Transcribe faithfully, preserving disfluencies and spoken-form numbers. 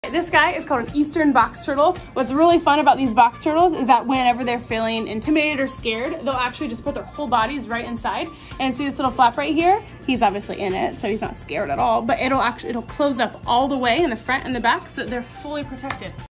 This guy is called an Eastern box turtle. What's really fun about these box turtles is that whenever they're feeling intimidated or scared, they'll actually just put their whole bodies right inside. And see this little flap right here? He's obviously in it, so he's not scared at all, but it'll actually, it'll close up all the way in the front and the back so that they're fully protected.